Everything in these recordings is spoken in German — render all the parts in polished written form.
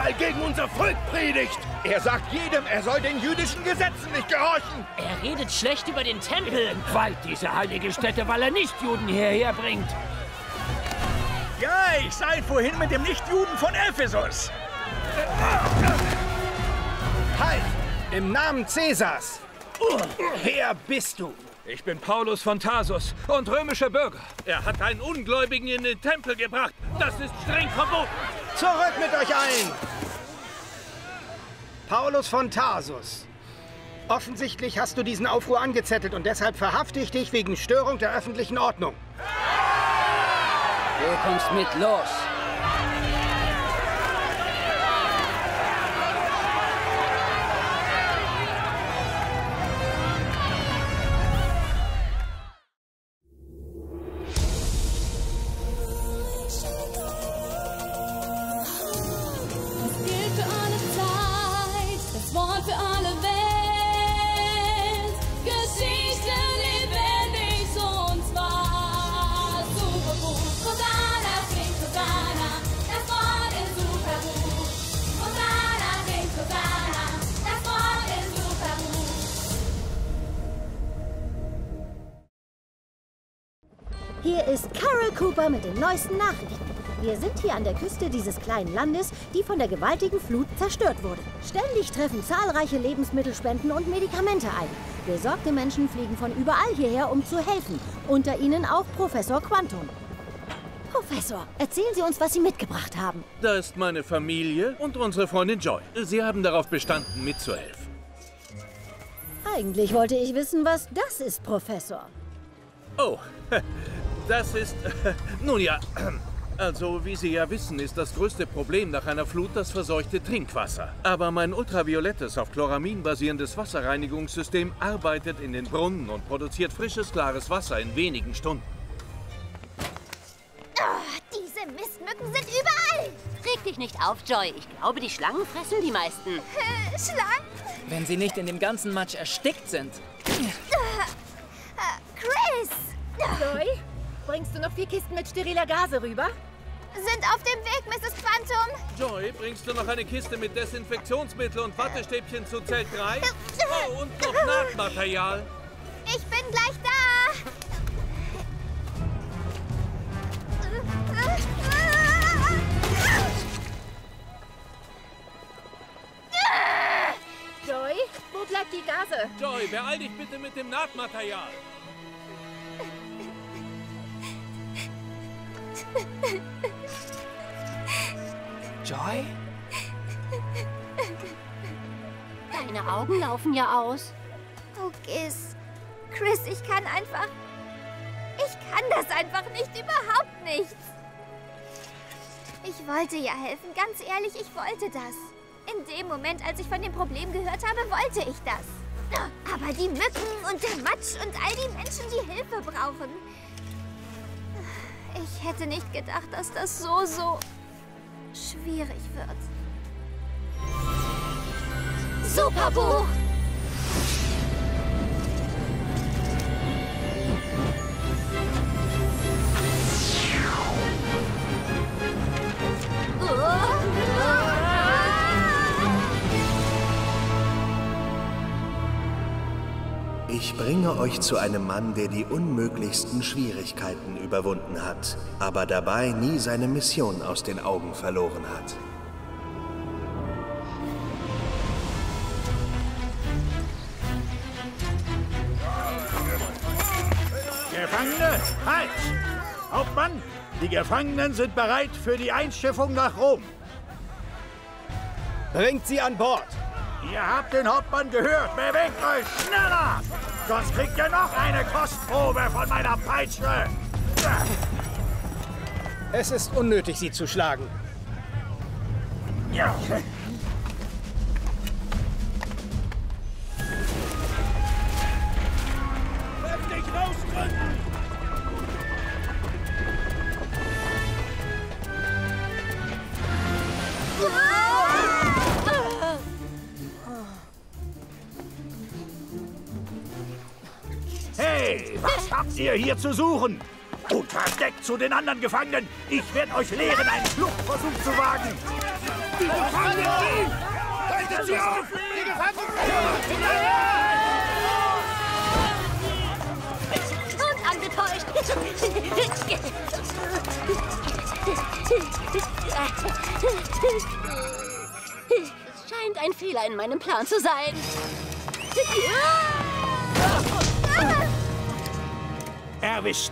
weil gegen unser Volk predigt. Er sagt jedem, er soll den jüdischen Gesetzen nicht gehorchen. Er redet schlecht über den Tempel. Entweiht diese heilige Stätte, weil er Nichtjuden hierher bringt. Ja, ich sei vorhin mit dem Nichtjuden von Ephesus. Halt! Im Namen Cäsars! Wer bist du? Ich bin Paulus von Tarsus und römischer Bürger. Er hat einen Ungläubigen in den Tempel gebracht. Das ist streng verboten. Zurück mit euch allen! Paulus von Tarsus. Offensichtlich hast du diesen Aufruhr angezettelt und deshalb verhafte ich dich wegen Störung der öffentlichen Ordnung. Du kommst mit, los! Hier ist Carol Cooper mit den neuesten Nachrichten. Wir sind hier an der Küste dieses kleinen Landes, die von der gewaltigen Flut zerstört wurde. Ständig treffen zahlreiche Lebensmittelspenden und Medikamente ein. Besorgte Menschen fliegen von überall hierher, um zu helfen. Unter ihnen auch Professor Quantum. Professor, erzählen Sie uns, was Sie mitgebracht haben. Da ist meine Familie und unsere Freundin Joy. Sie haben darauf bestanden, mitzuhelfen. Eigentlich wollte ich wissen, was das ist, Professor. Oh, das ist... Nun ja, also wie Sie ja wissen, ist das größte Problem nach einer Flut das verseuchte Trinkwasser. Aber mein ultraviolettes, auf Chloramin basierendes Wasserreinigungssystem arbeitet in den Brunnen und produziert frisches, klares Wasser in wenigen Stunden. Oh, diese Mistmücken sind überall! Reg dich nicht auf, Joy. Ich glaube, die Schlangen fressen die meisten. Schlangen? Wenn sie nicht in dem ganzen Matsch erstickt sind. Chris! Joy, bringst du noch 4 Kisten mit steriler Gase rüber? Sind auf dem Weg, Mrs. Quantum. Joy, bringst du noch eine Kiste mit Desinfektionsmittel und Wattestäbchen zu Zelt 3? Oh, und noch Nahtmaterial. Ich bin gleich da. Joy, wo bleibt die Gase? Joy, beeil dich bitte mit dem Nahtmaterial. Joy? Deine Augen laufen ja aus. Oh, Giz. Chris, ich kann das einfach nicht, überhaupt nichts. Ich wollte ja helfen, ganz ehrlich, ich wollte das. In dem Moment, als ich von dem Problem gehört habe, wollte ich das. Aber die Mücken und der Matsch und all die Menschen, die Hilfe brauchen. Ich hätte nicht gedacht, dass das so schwierig wird. Superbuch! Ich bringe euch zu einem Mann, der die unmöglichsten Schwierigkeiten überwunden hat, aber dabei nie seine Mission aus den Augen verloren hat. Gefangene, halt! Hauptmann, die Gefangenen sind bereit für die Einschiffung nach Rom. Bringt sie an Bord! Ihr habt den Hauptmann gehört. Bewegt euch schneller! Sonst kriegt ihr noch eine Kostprobe von meiner Peitsche. Es ist unnötig, sie zu schlagen. Ja. Heftig rausdrücken! Hey, was habt ihr hier zu suchen? Und versteckt zu den anderen Gefangenen. Ich werde euch lehren, einen Fluchtversuch zu wagen. Die Gefangenen fliehen! Haltet sie auf! Die Gefangenen! Und angetäuscht. Es scheint ein Fehler in meinem Plan zu sein. Erwischt!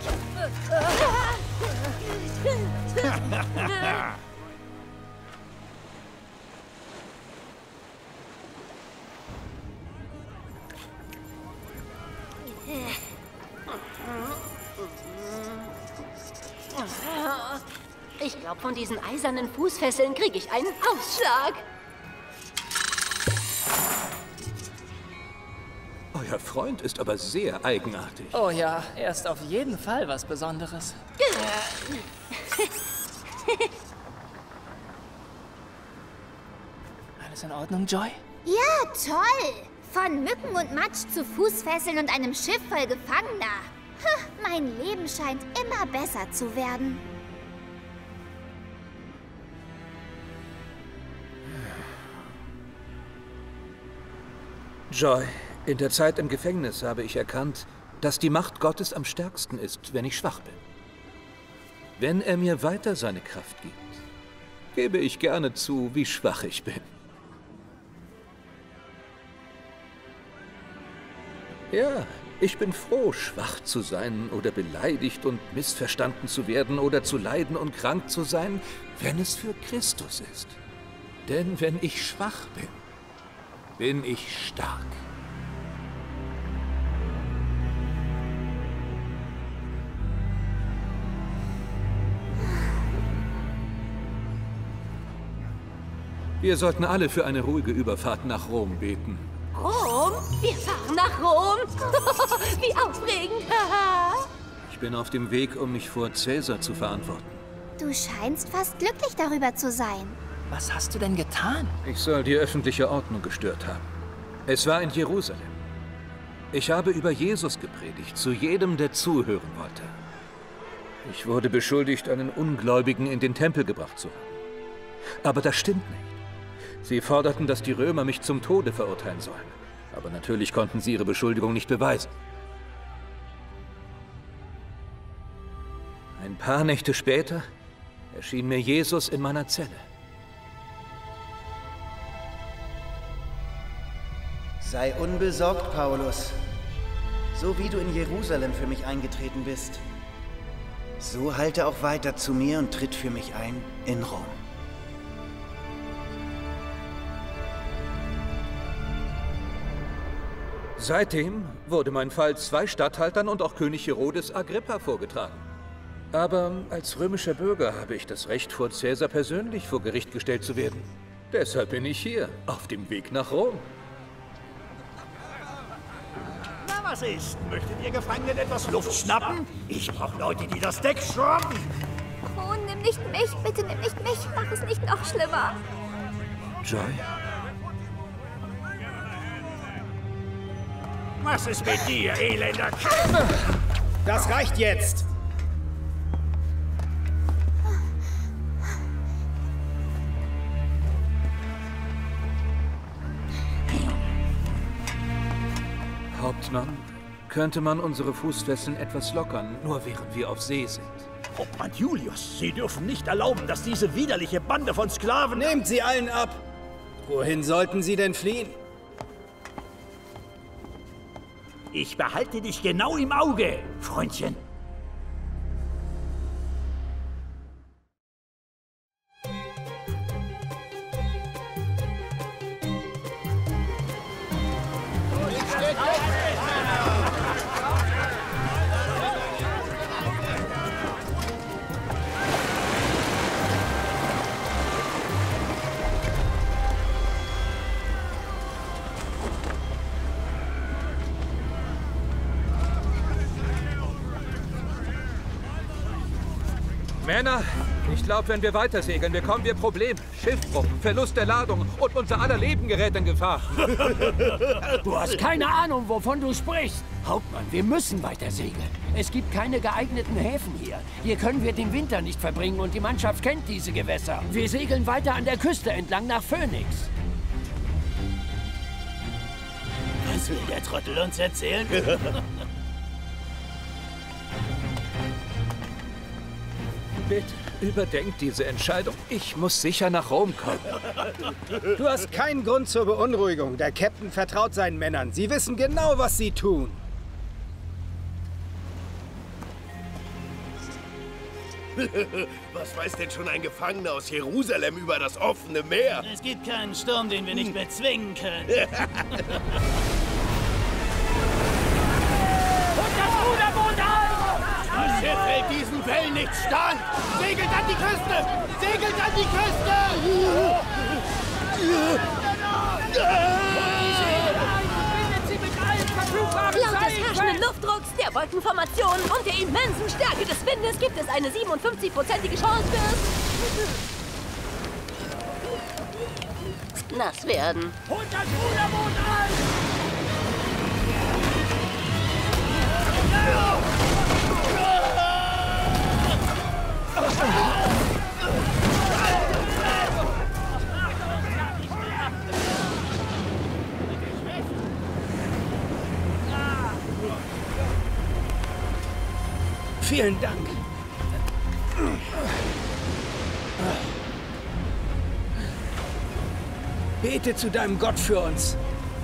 Ich glaube, von diesen eisernen Fußfesseln kriege ich einen Ausschlag. Euer Freund ist aber sehr eigenartig. Oh ja, er ist auf jeden Fall was Besonderes. Alles in Ordnung, Joy? Ja, toll! Von Mücken und Matsch zu Fußfesseln und einem Schiff voll Gefangener. Mein Leben scheint immer besser zu werden. Joy, in der Zeit im Gefängnis habe ich erkannt, dass die Macht Gottes am stärksten ist, wenn ich schwach bin. Wenn er mir weiter seine Kraft gibt, gebe ich gerne zu, wie schwach ich bin. Ja, ich bin froh, schwach zu sein oder beleidigt und missverstanden zu werden oder zu leiden und krank zu sein, wenn es für Christus ist. Denn wenn ich schwach bin, bin ich stark. Wir sollten alle für eine ruhige Überfahrt nach Rom beten. Rom? Wir fahren nach Rom? Wie aufregend! Ich bin auf dem Weg, um mich vor Cäsar zu verantworten. Du scheinst fast glücklich darüber zu sein. Was hast du denn getan? Ich soll die öffentliche Ordnung gestört haben. Es war in Jerusalem. Ich habe über Jesus gepredigt, zu jedem, der zuhören wollte. Ich wurde beschuldigt, einen Ungläubigen in den Tempel gebracht zu haben. Aber das stimmt nicht. Sie forderten, dass die Römer mich zum Tode verurteilen sollen. Aber natürlich konnten sie ihre Beschuldigung nicht beweisen. Ein paar Nächte später erschien mir Jesus in meiner Zelle. Sei unbesorgt, Paulus. So wie du in Jerusalem für mich eingetreten bist, so halte auch weiter zu mir und tritt für mich ein in Rom. Seitdem wurde mein Fall 2 Statthaltern und auch König Herodes Agrippa vorgetragen. Aber als römischer Bürger habe ich das Recht, vor Cäsar persönlich vor Gericht gestellt zu werden. Deshalb bin ich hier, auf dem Weg nach Rom. Na, was ist? Möchtet ihr Gefangenen etwas Luft schnappen? Ich brauche Leute, die das Deck schrubben. Oh, nimm nicht mich. Bitte nimm nicht mich. Mach es nicht noch schlimmer. Joy? Was ist mit dir, elender Das reicht jetzt! Hauptmann, könnte man unsere Fußfesseln etwas lockern, nur während wir auf See sind? Hauptmann Julius, Sie dürfen nicht erlauben, dass diese widerliche Bande von Sklaven... Nehmt sie allen ab! Wohin sollten sie denn fliehen? Ich behalte dich genau im Auge, Freundchen. Männer, Ich glaube, wenn wir weitersegeln, bekommen wir Probleme. Schiffbruch, Verlust der Ladung und unser aller Leben gerät in Gefahr. Du hast keine Ahnung, wovon du sprichst. Hauptmann, wir müssen weiter segeln. Es gibt keine geeigneten Häfen hier. Hier können wir den Winter nicht verbringen und die Mannschaft kennt diese Gewässer. Wir segeln weiter an der Küste entlang nach Phoenix. Was will der Trottel uns erzählen? Bitte, überdenkt diese Entscheidung. Ich muss sicher nach Rom kommen. Du hast keinen Grund zur Beunruhigung. Der Captain vertraut seinen Männern. Sie wissen genau, was sie tun. Was weiß denn schon ein Gefangener aus Jerusalem über das offene Meer? Es gibt keinen Sturm, den wir nicht bezwingen können. Und das Ruderboot an! Das Schiff hält diesen Wellen nicht stand! Segelt an die Küste! Segelt an die Küste! Laut des herrschenden Luftdrucks, der Wolkenformation und der immensen Stärke des Windes gibt es eine 57-prozentige Chance für nass werden. Und das Ruderboot an! Vielen Dank. Bete zu deinem Gott für uns.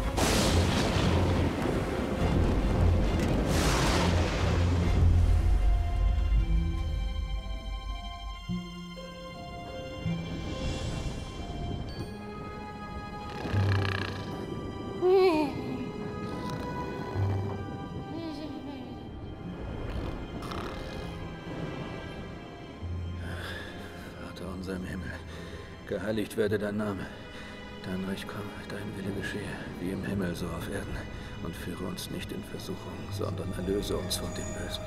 Unser im Himmel, geheiligt werde dein Name. Dein Reich komme, dein Wille geschehe, wie im Himmel, so auf Erden. Und führe uns nicht in Versuchung, sondern erlöse uns von dem Bösen.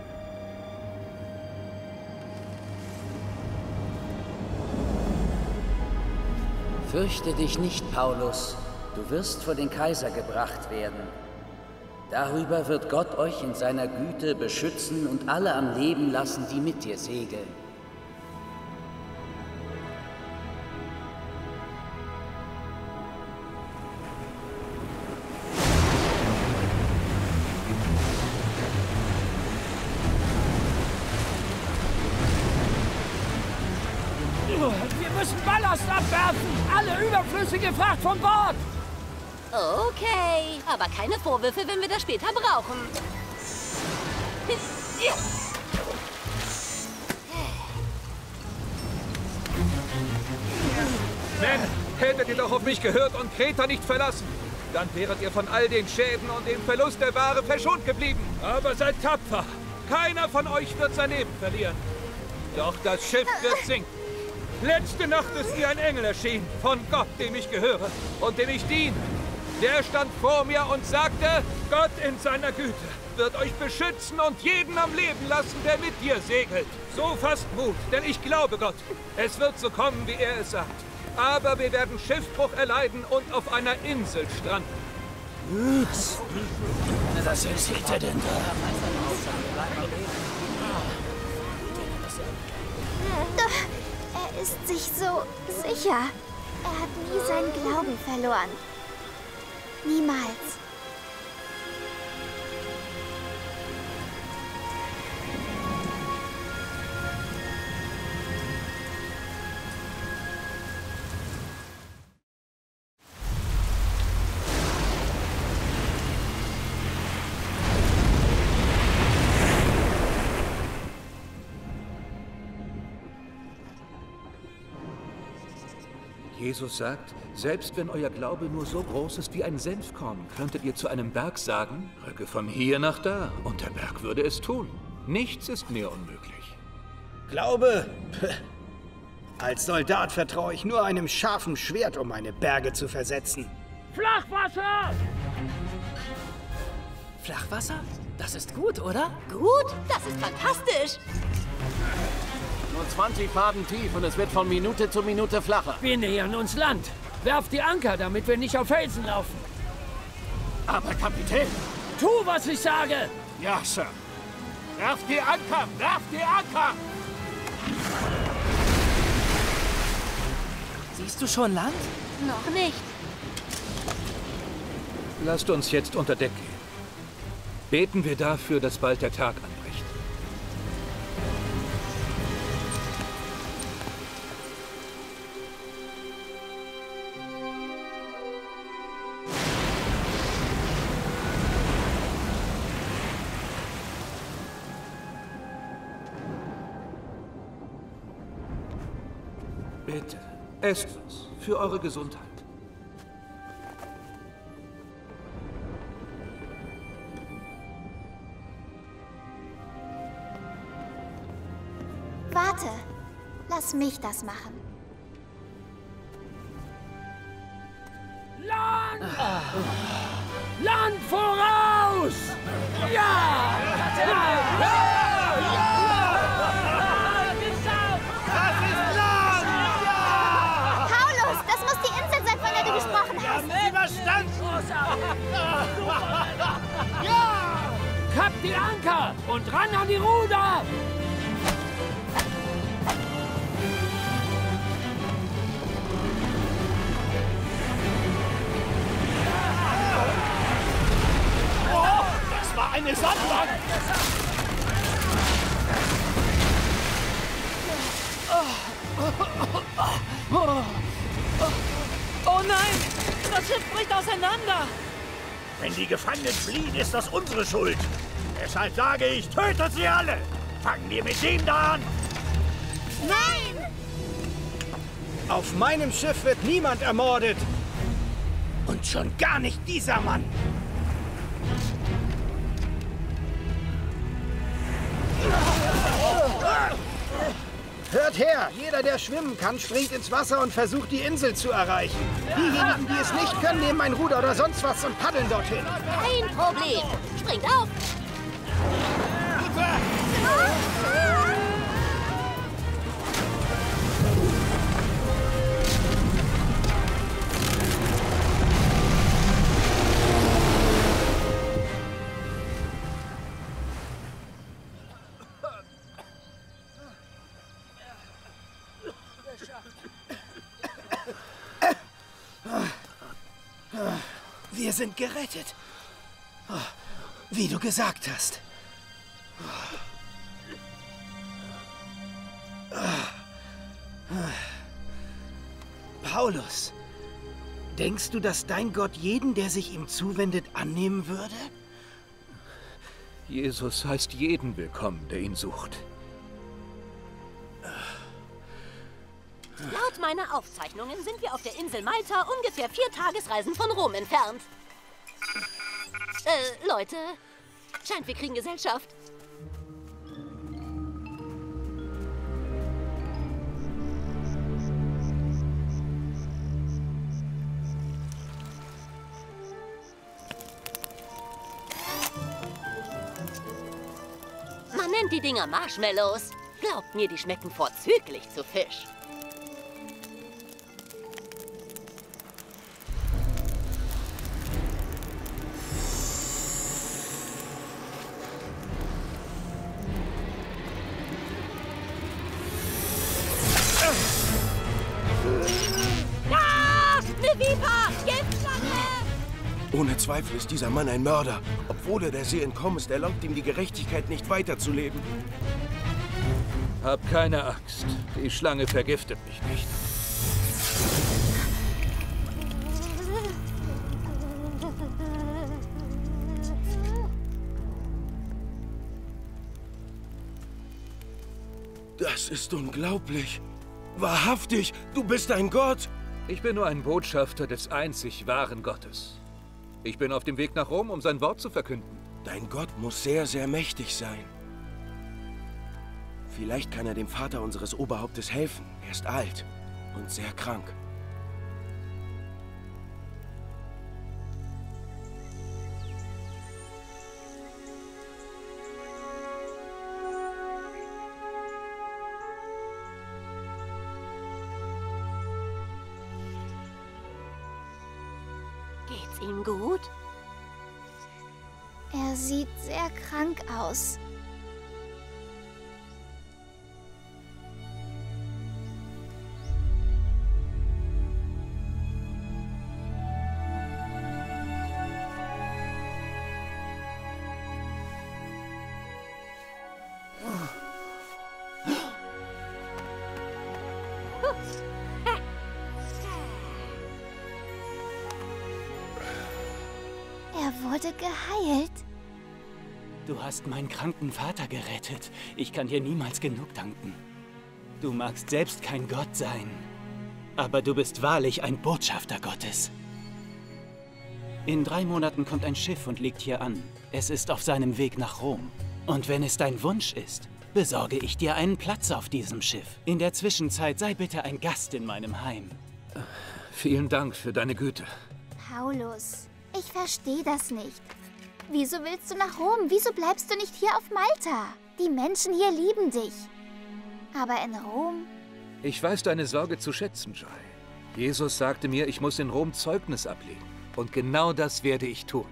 Fürchte dich nicht, Paulus. Du wirst vor den Kaiser gebracht werden. Darüber wird Gott euch in seiner Güte beschützen und alle am Leben lassen, die mit dir segeln. Wir müssen Ballast abwerfen! Alle überflüssige Fracht von Bord! Okay, aber keine Vorwürfe, wenn wir das später brauchen. Männer, hättet ihr doch auf mich gehört und Kreta nicht verlassen, dann wäret ihr von all den Schäden und dem Verlust der Ware verschont geblieben. Aber seid tapfer. Keiner von euch wird sein Leben verlieren. Doch das Schiff wird sinken. Letzte Nacht ist mir ein Engel erschienen, von Gott, dem ich gehöre und dem ich diene. Der stand vor mir und sagte, Gott in seiner Güte wird euch beschützen und jeden am Leben lassen, der mit dir segelt. So fasst Mut, denn ich glaube Gott. Es wird so kommen, wie er es sagt. Aber wir werden Schiffbruch erleiden und auf einer Insel stranden. Was erzählt er denn da? Er ist sich so sicher. Er hat nie seinen Glauben verloren. Niemals. Jesus sagt, selbst wenn euer Glaube nur so groß ist wie ein Senfkorn, könntet ihr zu einem Berg sagen, rücke von hier nach da, und der Berg würde es tun. Nichts ist mir unmöglich. Glaube? Als Soldat vertraue ich nur einem scharfen Schwert, um meine Berge zu versetzen. Flachwasser! Flachwasser? Das ist gut, oder? Gut? Das ist fantastisch. nur 20 Faden tief und es wird von Minute zu Minute flacher. Wir nähern uns Land. Werft die Anker, damit wir nicht auf Felsen laufen. Aber Kapitän! Tu, was ich sage! Ja, Sir. Werft die Anker! Werft die Anker! Siehst du schon Land? Noch nicht. Lasst uns jetzt unter Deck gehen. Beten wir dafür, dass bald der Tag anbricht. Bitte, esst es für eure Gesundheit. Warte, lass mich das machen. Land! Land voraus! Ja! Paulus, das muss die Insel sein, von der du gesprochen hast. Überstanden! Kappt die Anker und ran an die Ruder! Das war eine Sandbank! Oh nein! Das Schiff bricht auseinander! Wenn die Gefangenen fliehen, ist das unsere Schuld. Deshalb sage ich, tötet sie alle! Fangen wir mit dem da an! Nein! Auf meinem Schiff wird niemand ermordet. Und schon gar nicht dieser Mann. Hört her! Jeder, der schwimmen kann, springt ins Wasser und versucht, die Insel zu erreichen. Diejenigen, die es nicht können, nehmen ein Ruder oder sonst was und paddeln dorthin. Kein Problem. Springt auf! Wir sind gerettet. Wie du gesagt hast. Paulus, denkst du, dass dein Gott jeden, der sich ihm zuwendet, annehmen würde? Jesus heißt jeden willkommen, der ihn sucht. Laut meiner Aufzeichnungen sind wir auf der Insel Malta ungefähr 4 Tagesreisen von Rom entfernt. Leute, scheint wir kriegen Gesellschaft. Man nennt die Dinger Marshmallows. Glaubt mir, die schmecken vorzüglich zu Fisch. Ohne Zweifel ist dieser Mann ein Mörder. Obwohl er der See entkommen ist, erlaubt ihm die Gerechtigkeit nicht weiterzuleben. Hab keine Angst. Die Schlange vergiftet mich nicht. Das ist unglaublich. Wahrhaftig, du bist ein Gott. Ich bin nur ein Botschafter des einzig wahren Gottes. Ich bin auf dem Weg nach Rom, um sein Wort zu verkünden. Dein Gott muss sehr, sehr mächtig sein. Vielleicht kann er dem Vater unseres Oberhauptes helfen. Er ist alt und sehr krank. ihm gut? Er sieht sehr krank aus. Er wurde geheilt. Du hast meinen kranken Vater gerettet. Ich kann dir niemals genug danken. Du magst selbst kein Gott sein, aber du bist wahrlich ein Botschafter Gottes. In 3 Monaten kommt ein Schiff und legt hier an. Es ist auf seinem Weg nach Rom. Und wenn es dein Wunsch ist, besorge ich dir einen Platz auf diesem Schiff. In der Zwischenzeit sei bitte ein Gast in meinem Heim. Vielen Dank für deine Güte. Paulus, ich verstehe das nicht. Wieso willst du nach Rom? Wieso bleibst du nicht hier auf Malta? Die Menschen hier lieben dich. Aber in Rom? Ich weiß deine Sorge zu schätzen, Jai. Jesus sagte mir, ich muss in Rom Zeugnis ablegen. Und genau das werde ich tun.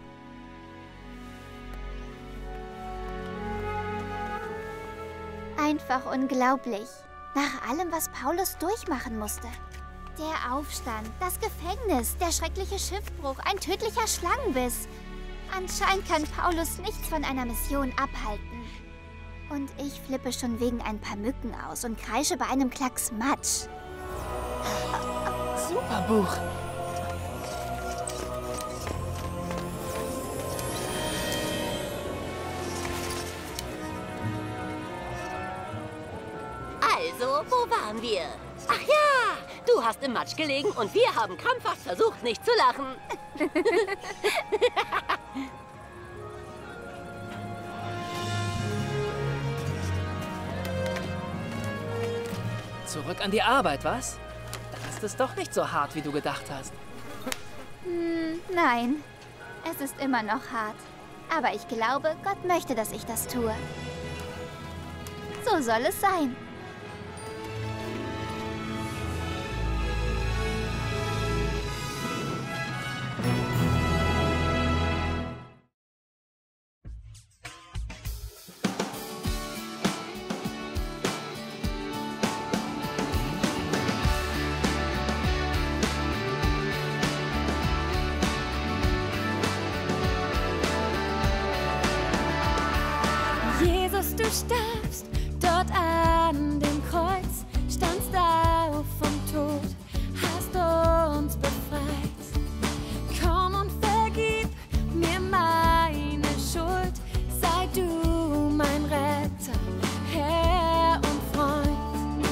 Einfach unglaublich. Nach allem, was Paulus durchmachen musste. Der Aufstand, das Gefängnis, der schreckliche Schiffbruch, ein tödlicher Schlangenbiss. Anscheinend kann Paulus nichts von einer Mission abhalten. Und ich flippe schon wegen ein paar Mücken aus und kreische bei einem Klacks Matsch. Super Buch. Also, wo waren wir? Ach ja, du hast im Matsch gelegen und wir haben krampfhaft versucht, nicht zu lachen. Zurück an die Arbeit, was? Dann ist es doch nicht so hart, wie du gedacht hast. Nein, es ist immer noch hart. Aber ich glaube, Gott möchte, dass ich das tue. So soll es sein. Jesus, du starbst dort an dem Kreuz, standst auf vom Tod, hast uns befreit. Komm und vergib mir meine Schuld, sei du mein Retter, Herr und Freund.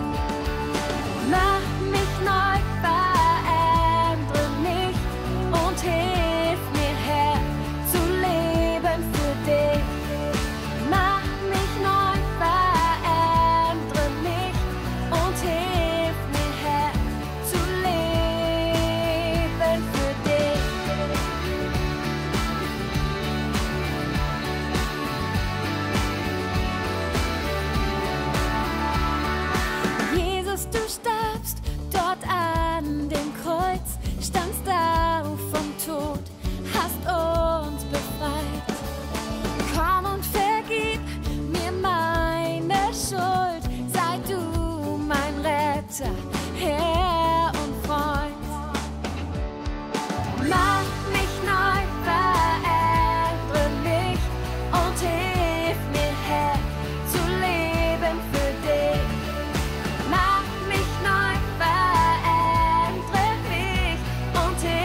Mach mich neu, verändere mich und hilf mir, Herr, zu leben für dich. Mach mich neu, verändere mich und hilf mir, Herr, zu leben für dich. Jesus, du starbst dort an dem Kreuz, standst auf vom Tod, hast uns befreit. Komm und vergib mir meine Schuld, sei du mein Retter, Herr und Freund. Mach mich neu, verändere mich und hilf mir, Herr, zu leben für dich. Mach mich neu, verändere mich und hilf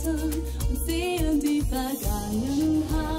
Herzen und sehen die Vergangenheit.